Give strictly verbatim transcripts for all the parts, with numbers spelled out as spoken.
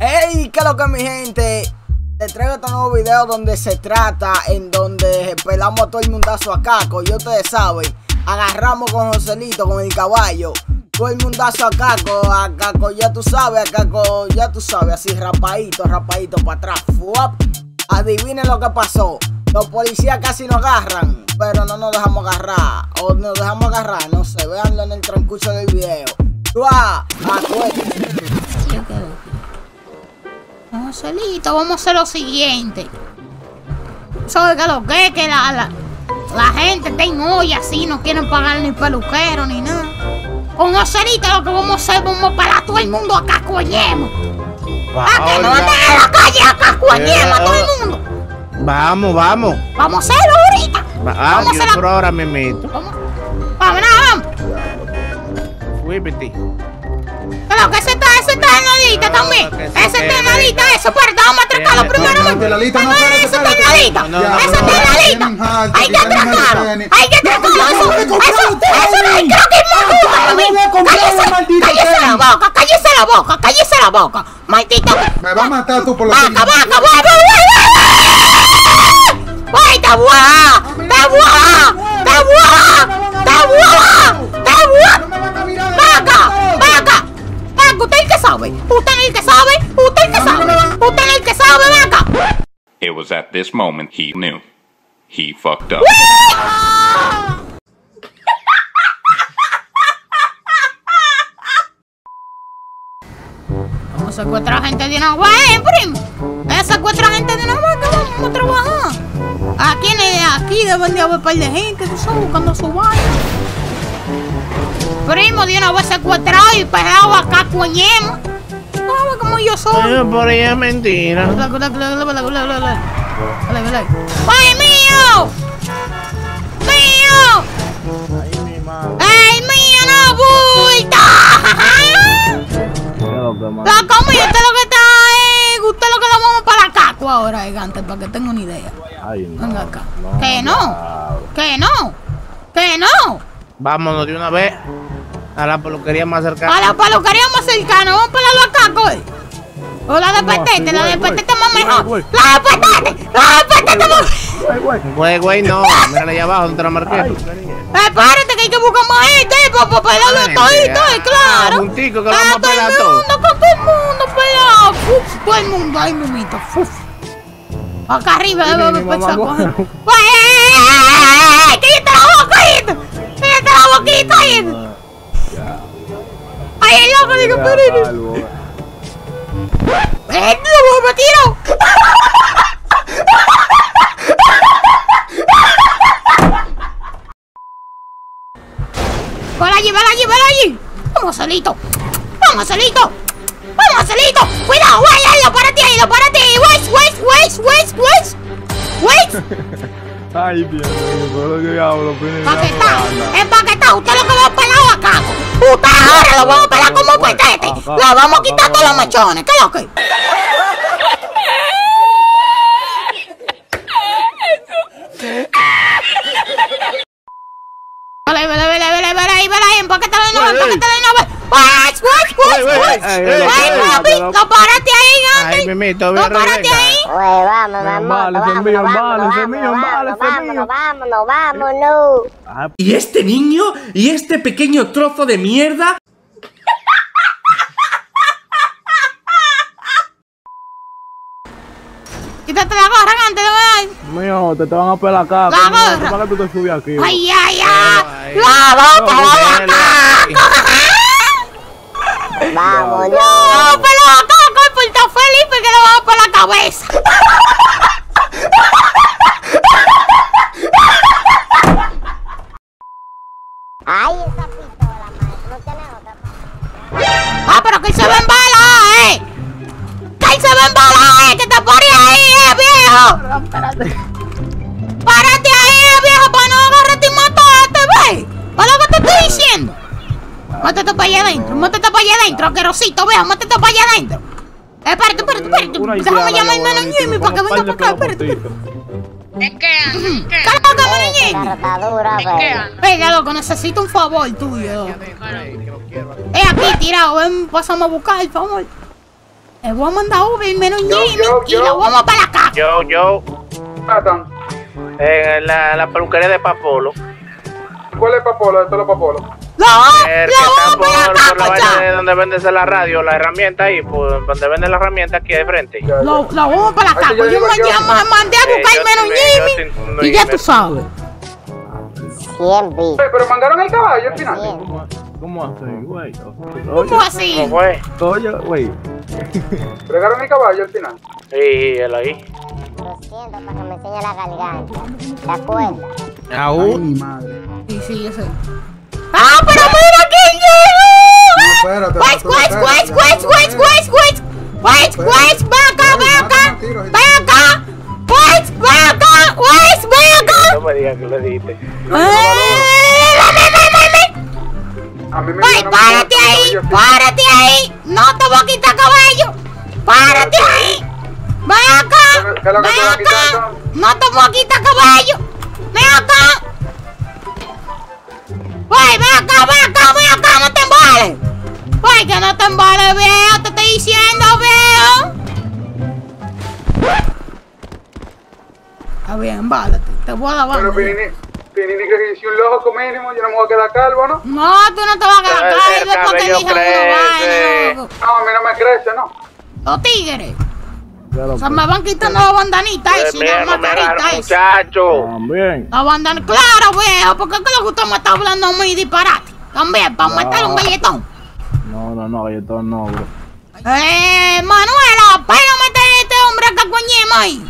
Hey, ¿qué es lo que mi gente? Te traigo este nuevo video donde se trata en donde pelamos a todo el mundazo a Caco. Y ustedes saben, agarramos con Joselito, con el caballo, todo el mundazo a Caco, a Caco ya tú sabes, a Caco ya tú sabes, así rapadito, rapadito para atrás. Fuap. Adivinen lo que pasó. Los policías casi nos agarran, pero no nos dejamos agarrar. O nos dejamos agarrar, no sé, véanlo en el transcurso del video. ¡Tua! ¡Acuérdate! Joselito, vamos a hacer lo siguiente. ¿Sabes qué lo que es? Que la, la, la gente está en olla así, no quieren pagar ni peluquero ni nada. Con Joselito lo que vamos a hacer, vamos a parar a todo el mundo a Cacoñema. A que no anden en la calle a Cacoñema, todo el mundo. Vamos, vamos. Vamos a hacerlo ahorita. Va, vamos a hacerlo por ahora me meto. Vamos, vamos, vamos. Fuípete. Pero que ese está, ese está en la lista también. Ese está en la lista, eso, pero vamos a atracarlo primero. Ese está en la lista. Ese está en la lista. Hay que atracarlo. Hay que atracarlo. Eso, eso, eso no hay creo que es más justo. Cállese, cállese la boca, cállese la boca, cállese la boca. Maldito. Me va a matar tú por lo que. Vaca, vaca, vaca. ¡Ay, está buena! ¡Está buena! ¡Está buena! ¡Está buena! ¡Está buena! ¡Vaca! ¡Vaca! ¡Vaca! ¿Usted es el que sabe? ¿Usted es el que sabe? ¿Usted es el que sabe? ¿Usted es el que sabe, vaca? It was at this moment he knew. He fucked up. Vamos a secuestrar gente de una vez, primo. Vamos a secuestrar gente de una vez que vamos a trabajar. Aquí, aquí deben de haber un par de gente, tú sabes, buscando su vaina. Primo, de una vez secuestrado y pegado a Cacoñema. ¿Sabes cómo yo soy? Ay, por ahí es mentira. ¡Ay, mío! ¡Mío! ¡Ay, mío, no bulta! La comida, usted lo que está es. Usted lo que la vamos para Caco ahora, gigante, para que tenga una idea. Venga acá. Que no, que no, que no. Vámonos de una vez a la peluquería más cercana. A la peluquería más cercana, vamos a pelarlo a Caco. ¿eh? O la de petete, la de petete más mejor. La de petete, la de petete más. Güey, güey, no. Mírale allá abajo, donde te la marqué. Espérate que hay que buscar más gente para pelarlo todito, claro. Un tico que lo vamos a pelar todo. Con todo el mundo pelado. Uf, todo el mundo, ay, mamita. Uf. Acá arriba debe empezar a coger. ¡Ay! ¡Cállate la boca, hito! ¡Cállate la boquita, hito! ¡Ay, el loco, digo, pero! ¡Eh, no, me tiro! ¡Vale allí, vale allí, vale allí! ¡Vamos, Joselito! ¡Vamos, Joselito! ¡Vamos, Joselito! ¡Cuidado! ¡Ay, ay! ¡Lo párate ahí! ¡Lo párate ahí! ¡Wait, wait, wait, wait, wait! ¡Wait! Ay, Dios mío, solo yo hablo. Empaquetado, empaquetado. Usted lo que va a pelar a Caco. Usted ahora lo vamos a pelar como petete. Le vamos a quitar todos los mechones. ¿Qué es lo que? Vale, vale, vale, vale, vale, ahí, vale, ahí, empaquetalo de nuevo, empaquetalo de nuevo. ¡Wait, wait, wait, wait! ¡Ay, papi! ¡Lo párate ahí, gante! ¡Ay, mimito! ¡Lo párate ahí! Oye, vamos, vamos, vámonos, vámonos, vámonos, vámonos, vámonos. ¿Y este niño? ¿Y este pequeño trozo de mierda? Quítate la gorra, gante, de verdad. Mío, te, te van a pelar acá. La gorra. ¿Para qué tú te subes aquí? ¡Ay, ay, ay! ¡La boca, la boca! Vámonos. ¡No, pero acá con el Puerto Felipe que le vamos por la cabeza! Ay, esa pistola, maestro, no tiene otra. ¡Ah, pero que él se va a embalar, eh! ¡Que él se va a embalar, eh! ¡Que te pare ahí, eh, viejo! Espérate. ¡Párate ahí, eh, viejo, para no agarrarte y matarte, ve! ¿Para lo que te estoy diciendo? Métete para allá adentro, métete para allá adentro, asquerosito, viejo, métete para allá adentro. Eh, espérate, espérate, espérate. Déjame llamar al hermano Jimmy para que venga para acá, espérate, espérate. ¿En qué ando? ¿En qué ¡Cállate, hermano Jimmy! Cartadura, ¿En qué ando? Venga, loco, necesito un favor tuyo. Es aquí tirado, ven, pásame a buscar, por favor. Le voy a mandar Uber menos Yo, Jimmy yo, y yo. lo vamos para la casa. Yo, yo, Matan. en la, la peluquería de Papolo. ¿Cuál es Papolo? Esto es los Papolo. Lo, El lo que está vamos por, para la por la casa, vaina de ya. donde vendes la radio, la herramienta ahí, por donde venden la herramienta aquí de frente. Ya, ya. Lo, lo vamos para la Ay, casa. yo Yo digo me yo. llamo, mandé a Eh, buscar yo menos sí, yo Jimmy sí, no, y ya Jimmy. tú sabes. cien vi. Oye, pero mandaron el caballo al final. ¿Cómo, cómo así, güey? ¿Cómo así? ¿Cómo fue? Oye, güey. ¿Entregaron el caballo al final? Sí, él ahí. Lo siento para que me enseñe la garganta. ¿Te acuerdas? Ay, Aún. mi madre. Sí, sí, yo sé. ¡Ah, pero mira quién No, llegó! espérate. Wait, no, wait, espérate, wait, ya, wait, no, wait, espérate. wait, wait, wait, wait, ven acá, ven acá, ven acá, wait, ven acá, wait, ven acá. No me digas que le diste. Eh, ven, ven, ven, ven. A mí me Wait, dieron párate un ahí, caballo, párate ahí, no te voy a quitar caballo, párate ahí, ven acá, ¿Qué es lo que ven te va a acá, quitar? no te voy a quitar caballo, ven acá. Wey, ven acá, ven acá, ven acá, no te embales. Wey, que no te embales, veo, te estoy diciendo, veo. Está bien, embálate, te voy a dar Pero banda. Pinini, Pinini que si un loco mínimo, yo no me voy a quedar calvo, ¿no? No, tú no te vas a quedar El- acá el después que cabello digan una crece. vaina, loco. No, a mí no me crece, ¿no? Los tigres. Claro, Se me van quitando la bandanita y si Mira, la no me agarro, mascarita esa. muchacho. También. La bandana, claro, veo, porque es que lo que usted me está hablando a mí disparate. También, para meterle un galletón. No, no, no, galletón no, bro. Eh, Manuela, pero meter a este hombre acá con Ñema ahí.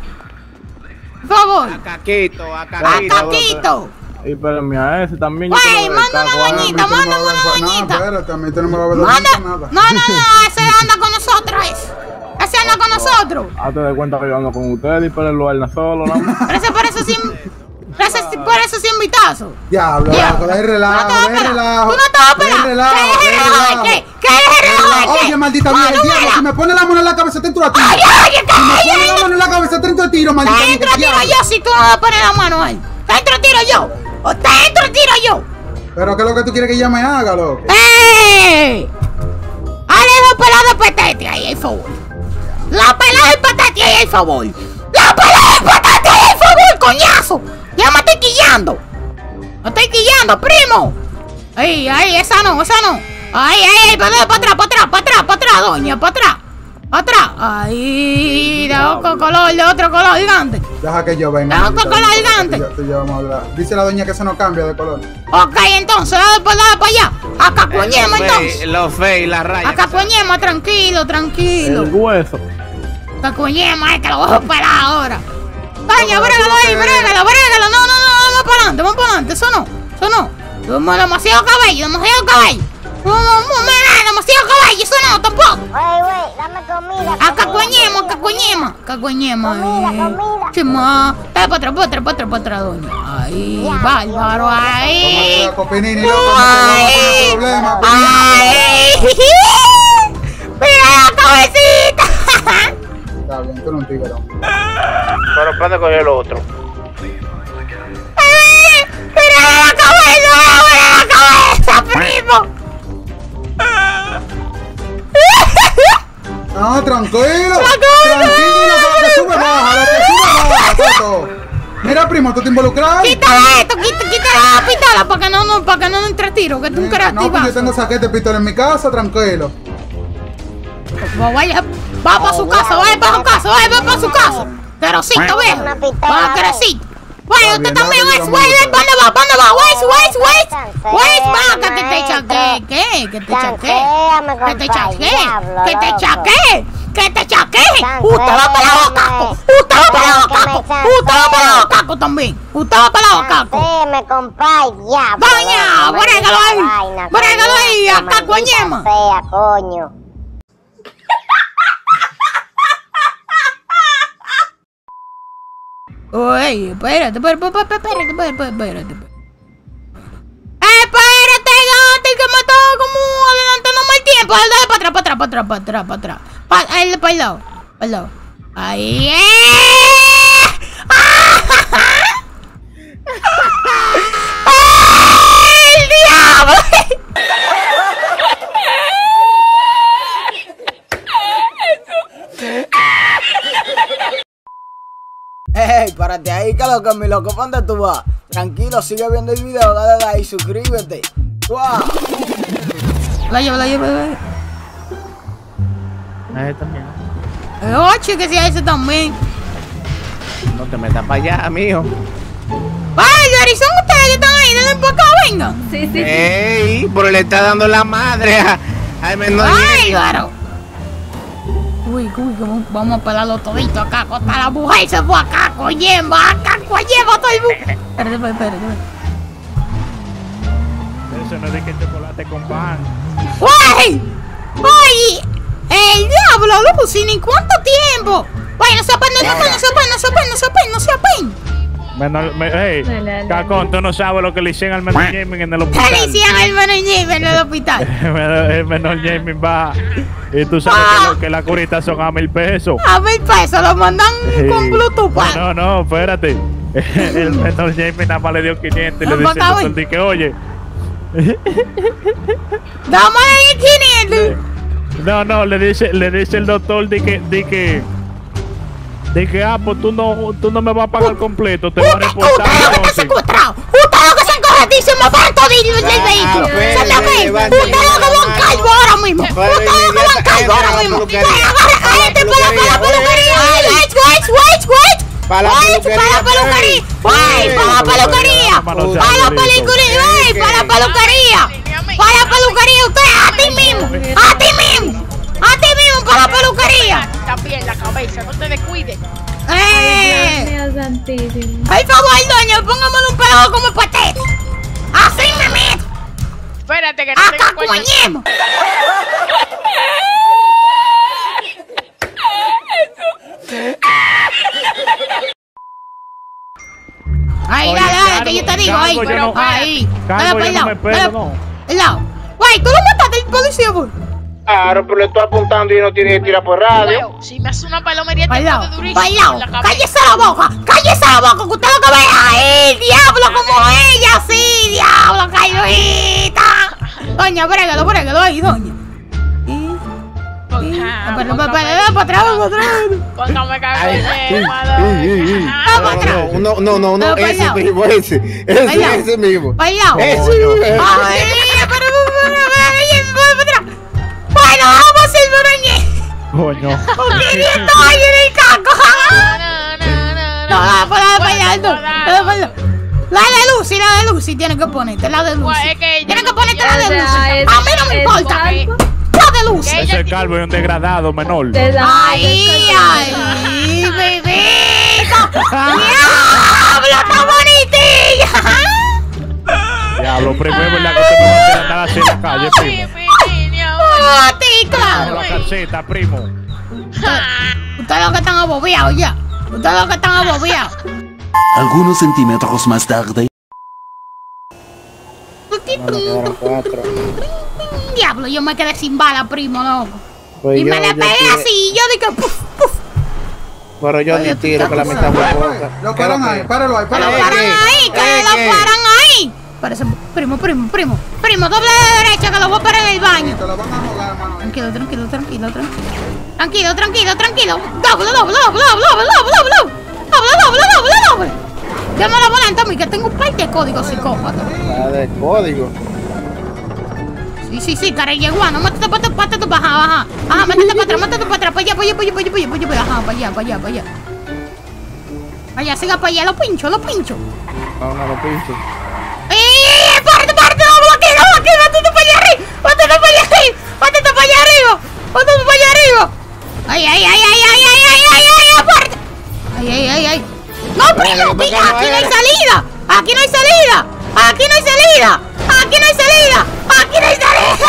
Por favor. A Caquito, a A Caquito. Caquito. Y espérame a ese también. yo Güey, te lo manda una destaco, ah, doñita, a mí tú no manda me una vas a ver- doñita. No, espérate, a mí tú no me vas a ver Manda. nada. No, no, no, ese anda con nosotros. Ese, ese anda con nosotros. Hazte de cuenta que yo ando con ustedes y para el lugar solo, ¿no? Pero ese por eso sin. Por eso, por eso sin vitazo. Diablo, Diablo. loco, de relajo, Tú no te vas a de pelar. relajo. Tú no te vas a de pelar. relajo, ¿Qué de es relajo de relajo. qué? ¿Qué es relajo de qué? Oye, maldita vieja, el diablo, Manuela. si me pone la mano en la cabeza, te entro a ti. Ay, oye, Si me pone la ¿qué? mano en la cabeza, te entro a tiro, maldita Te vieja, entro tiro diablo. yo si tú no le pones la mano a él. Te entro tiro yo. O te entro tiro yo. Pero ¿qué es lo que tú quieres que yo me haga, loco? ¡Eh! ¡Ale dos peladas de petete ahí, el favor! ¡La pelada de petete ahí, el favor! ¡La pelada de petete ahí, el favor, coñazo! ¡Ya me estoy quillando! ¡Me estoy quillando, primo! ¡Ay, ay, esa no, esa no! ¡Ay, ay, ay! ¡Para atrás, para atrás, para atrás, para atrás, doña! ¡Para atrás! ¡Para atrás! ¡Ay! De otro color, de otro color gigante. Deja que yo venga. No, maldita con color vieja, gigante. tú y yo- tú y yo vamos a hablar. Dice la doña que eso no cambia de color. Ok, entonces, dale para allá, para allá. Acá coñema, entonces. Los fe y la raya. Acá coñema, tranquilo, tranquilo. El hueso. Cacuñema, es que lo voy a operar ahora. Doña, No, brégalo ahí, no, brégalo, brégalo. No, no, no, vamos para adelante, vamos para adelante. Eso no, eso no. Toma demasiado cabello, demasiado cabello. No, no, no, no, demasiado cabello, eso no, tampoco. Wey, wey, dame comida. Acá comida, coñema, comida, cacuñema, cacuñema. Comida, comida. Chima, dale para atrás, para atrás, para atrás, para atrás, doña. Ahí, Ya, bárbaro, Dios mío. ahí. Toma Copinini, loco, no Ay. tengo problema. Ay, mira la cabecita. Está bien, tú no un tigre. Pero ¿para coger el otro? ¡Ay! ¡Mira la cabeza! ¡Mira la cabeza, primo! No, tranquilo. cabeza. Tranquilo, que lo que sube baja, lo que sube baja, Toto. Mira, primo, tú te involucras. Quítale esto, quita, quita la pistola para que no, no, para que no entre tiro, que tú un No, pues yo creativazo. tengo saquete de pistola en mi casa, tranquilo. Vaya, va para su casa, vaya para su casa, vaya para su casa. Querosito, viejo. Una pistola, Va, ve. querosito. Bueno, Está usted bien, también, dale, Wes, vamos a Wes, ver. ¿dónde va? ¿Dónde va? Wes, Wes, Wes. Chancea, Wes, va, que te maestro. chaqué. ¿Qué? Que te chaqué. Chancéame, Que te compadre, chaqué. diablo, Que te loco. chaqué. Que te chaqué. Chancéame, Usted va pelado a caco. Usted va pelado a que me caco. chancee. Usted va pelado a caco también. Usted va pelado a caco. Chancéame, compadre, diablo. Doña, loco, brégalo ahí. maldita vaina, Brégalo ahí, coño, acá, maldita coñema. sea, coño. Oye, espérate, espérate, espérate, espérate, espérate, espérate. Espérate, gante, que me está como adelantándome el tiempo. Dale para atrás, para atrás, para atrás, para atrás, para atrás. Para el, para el lado, para el lado. Ahí es. ¡El diablo! Ey, párate ahí, que lo que mi loco, ¿pa' dónde tú vas? Tranquilo, sigue viendo el video, dale like, suscríbete. ¡Wow! La llevo, la llevo, la llevo. Ese también. Eh, ocho, que sea ese también. No te metas para allá, mijo. ¡Ay, Yari, son ustedes que están ahí! ¡Denle para acá, venga! Sí, sí. Ey, pero le está dando la madre a, al menor. ¡Ay, claro! Uy, uy, ¿cómo vamos a pelarlo todito acá? Hasta la mujer se fue acá, coñema, acá, coñema, todo el mundo. Espérate, espérate, espérate. Eso no es de que chocolate con pan. ¡Uy! ¡Ay! ¡El diablo, Lucy! ¿Ni cuánto tiempo? Vaya, no se apen, no se apen, no se apen, no se apen, no se apen, no se apen. Menor, me, hey, No, no, no. Cacón, tú no sabes lo que le hicieron al menor Jamie en el ¿Qué hospital. le hicieron al menor Jamie en el hospital? El menor Jamie va. Y tú sabes Ah. que, lo, que las curitas son a mil pesos. A mil pesos, lo mandan con Bluetooth. pa. No, no, espérate. El menor Jamie nada más le dio quinientos y le dice al doctor di que, oye. Dame ahí quinientos. No, no, le dice, le dice el doctor di que, di que, di que, ah, pues tú no, tú no me vas a pagar completo, te voy a Usted, reportar. usted es lo que está entonces. secuestrado. Usted es lo que se encorretísimo para todo el del vehículo. espérate, Se la ve. levante, Usted es lo que va a cargo ahora mismo. Pero Usted es lo que va a cargo ahora mismo. Agarra a este para la peluquería. Wait, wait, wait, wait. Pa' la Wait, peluquería, para la peluquería. Wait, para la peluquería. Para la peluquería. Wait, para la peluquería. Para la peluquería. Usted, a ti mismo. A ti mismo. A ti mismo para la peluquería. Está bien la cabeza, no te descuides. Eh. Dios mío santísimo. Por favor, doña, póngamelo un pedazo como el patete. Así me meto. Espérate que no Acá tengo cuenta. coñemos. Ahí, Oye, dale, dale, Cargo, que yo te digo, ahí. Cargo, yo no- Ahí. Cargo, Dale yo para el no lado. me pego, Dale no. el lado. Güey, tú lo mataste el policía, güey. Claro, pero le estoy apuntando y no tiene que tirar por radio. Huevo, si me hace una palomería te Para el puedo lado. durísimo Para el en lado. la cabeza. Cállese la boca. Cállese la boca. Que usted lo que ve ahí. Diablo, como ella, sí. Diablo, callojita. Doña, brégalo, brégalo ahí, doña. Sí. Ponga- Pero, póngame- pero, para atrás, para atrás. Póngame cago Ay, en Ah, para atrás. No, no, no, no, Ah, para ese allá. mismo, ese. Ese, Para allá. ese mismo. Para el lado. Ese mismo. Ay, pero, pero, pero, pero, para atrás. Bueno, vamos a hacer el Coño. quinientos ahí en el caco. No, dale, para dale para allá, no. Dale para allá. La de Lucy, la de Lucy, tienes que ponerte la de Lucy. Pues es que Tienes yo- que ponerte la de o sea, Lucy. es- A mí no me es importa. calvo. La de Lucy. Ese es calvo y un degradado menor. Te da- Ay, ay, bebito. Diablo, está bonitilla. Diablo, primo, es verdad que usted me va a hacer andar así en la calle, primo. A ti, Vamos claro. la calceta, primo. Ustedes los que están abobiados ya. Ustedes los que están abobiados. Algunos centímetros más tarde. Diablo, yo me quedé sin bala, primo, loco. Pues Y yo- me le yo pegué tiré- así, y yo dije, puf, puf. Pero yo ni tiro, que la mitad fue poca. Lo paran ahí, páralo ahí, Que lo páralo Ey, paran ahí. ahí, que ey, lo ey. paran ahí. Parece, primo, primo, primo. Primo, doble de derecha, que lo voy a parar en el baño. Te lo van a jugar, hermano. Tranquilo, tranquilo, tranquilo, tranquilo. Tranquilo, tranquilo, tranquilo. Doble, doble, doble, doble, doble, doble, doble. Doble, doble, doble, doble. Llama a la volante a mí, que tengo un par de códigos psicópatas. La de código. Sí, sí, sí, cara yeguano, métete para atrás, métete para atrás, baja, baja, métete para atrás, métete para atrás, para allá, para allá, para allá, para allá, para allá, para allá, ajá, para allá, para allá, para allá. Para allá, siga para allá, lo pincho, lo pincho. No, no lo pincho. ¡Eh, eh, eh! ¡Párate, párate! ¡No bloquees, no bloquees! ¡Métete para allá arriba! ¡Métete para allá arriba! ¡Métete para allá arriba! ¡Métete para allá arriba! ¡Ay, ay, ay, ay, ay, ay, ay, ay, ay! ¡Aparte! ¡Ay, ay, ay, ay! ¡No, primo! ¡Aquí no hay salida! ¡Aquí no hay salida! ¡Aquí no hay salida! ¡Aquí no hay salida! ¡Aquí no hay salida!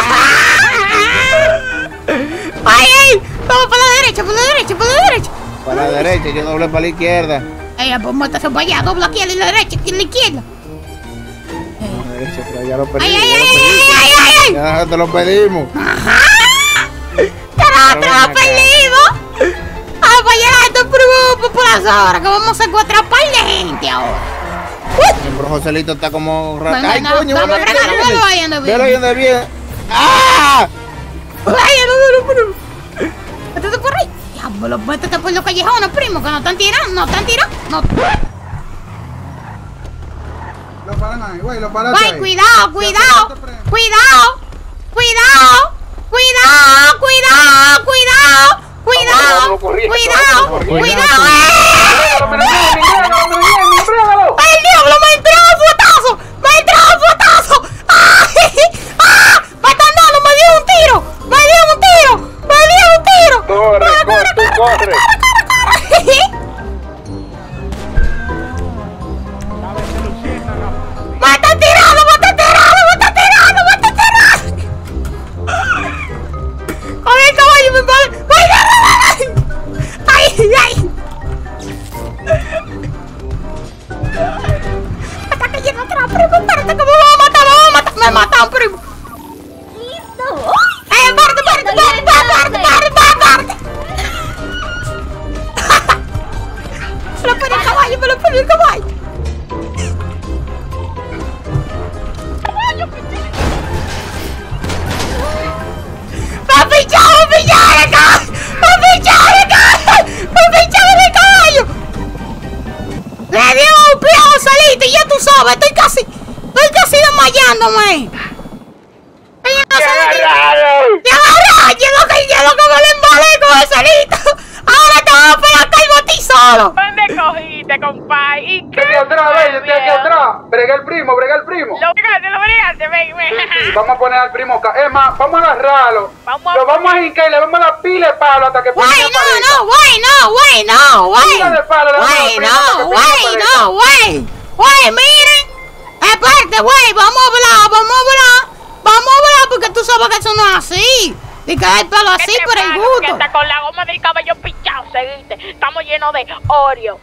¡Ay, ay! Vamos para la derecha, para la derecha, para la derecha. Para la derecha, yo doble para la izquierda. Ey, pues métase para allá, dobla aquí a la derecha, aquí a la izquierda. La derecha, pero ya lo ¡Ay, pedimos. ay, ya ay, lo ay, pedimos. ay, ay, ay! Ya te lo pedimos. ¡Te lo perdimos! ¡Ah, para allá, te preocupes por las horas, que vamos a encontrar un par de gente ahora! Pero Joselito está como rata. Bueno, ¡Ay, no, coño! vamos velo a ahí fregar, donde velo ahí donde viene. Velo ahí viene. donde viene. ¡Ah! ¡Ay, no, no, no, no! ¡Métete por ahí! Diablo, métete por los callejones, primo, que no están tirando, no están tirando. No. Lo paran ahí, güey, lo paraste Güey, ahí. cuidado, cuidado, cuidado, cuidado, cuidado, cuidado, cuidado, cuidado, cuidado, cuidado. ¡Ay, diablo, me entró un fuetazo! ¡Me entró un fuetazo! ¡Ay! ¡Ah! ¡Me están dando! ¡Me dio un tiro! ¡Me dio un tiro! ¡Me dio un tiro! Corre, corre, tú corre. ¡Me están tirando! ¡Me están tirando! ¡Me están tirando! ¡Me están tirando! ¡Con el caballo me vale! ¡Ay, ay, ay! ¡Me está cayendo atrás, primo! ¡Espérate que me van a matar! ¡Me van a matar! ¡Me matan, primo! ¡Listo! ¡Eh, espérate, espérate, espérate, espérate, espérate, espérate! ¡Me lo pone el caballo! ¡Me lo pone el caballo! ¡Me picharon, me picharon el caballo! ¡Me picharon el caballo! ¡Me picharon el caballo! ¡Le dio un pie a Joselito! Y ya tú sabes, estoy casi, estoy casi desmayándome. ¡Te agarraron! ¡Te agarraron! ¡Yo lo que, yo lo que me lo embalé con Joselito! ¡Ahora te vas a pegar calvo a ti solo! ¿Dónde cogiste, compadre? ¿Y qué? Estoy aquí atrás, ve, yo estoy aquí atrás. Brega el primo, brega el primo. Lo brigaste, lo brigaste, ven, ven. Vamos a poner al primo acá. Es más, vamos a agarrarlo. Vamos a Lo vamos a hincar y le vamos a dar pila de palo hasta que Güey, ponga no, pareja. no, güey, no, güey, no, güey. Pila de palo, le vamos a dar Güey, pila no, hasta que güey, ponga no, güey. Güey, miren. Espérate, güey, vamos a hablar, vamos a hablar. Vamos a hablar porque tú sabes que eso no es así. Y que hay palo así por el Que gusto. hasta con la goma del caballo pichado, seguiste. Estamos llenos de Oreo.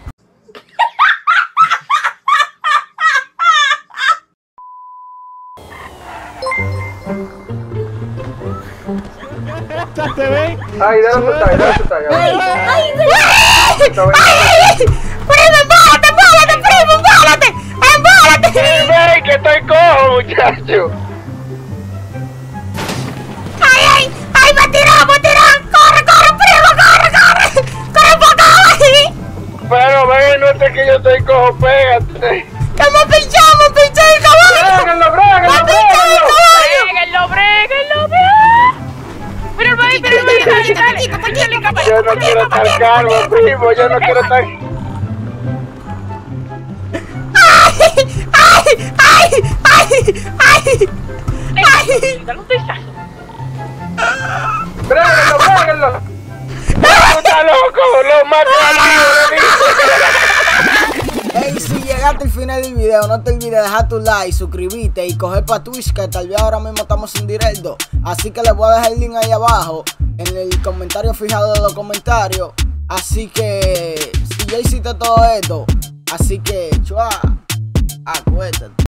¿Te ven? Ay, dale su talla, dale su talla. ¡Ay, ay, ay! ¡Primo, embálate, embálate, primo, embálate! ¡Embálate! Ven, que estoy cojo, muchacho. ¡Ay, ay! ¡Ay, me tiraron, me tiraron! ¡Corre, corre, primo, corre, corre! ¡Corre para acá, güey! Pero ven, no es que yo estoy cojo, pégate. ¡Que me pinchó, me pinchó el caballo! ¡Bréguenlo, bréguenlo, ¡Me pinchó el caballo! Bréguenlo, bréguenlo, bréguenlo. Mira el baile, mira el baile, dale, dale. Yo no quiero estar calvo, primo, yo no quiero estar... ¡Ay! ¡Ay! ¡Ay! ¡Ay! ¡Ay! ¡Ay! Dale un besazo. ¡Bréguenlo, bréguenlo! ¡Está loco! ¡Lo mato Hey, si llegaste al final del video, no te olvides de dejar tu like, suscribirte y coger para Twitch, que tal vez ahora mismo estamos en directo. Así que les voy a dejar el link ahí abajo, en el comentario fijado de los comentarios. Así que, si ya hiciste todo esto, así que, chua, acuéstate.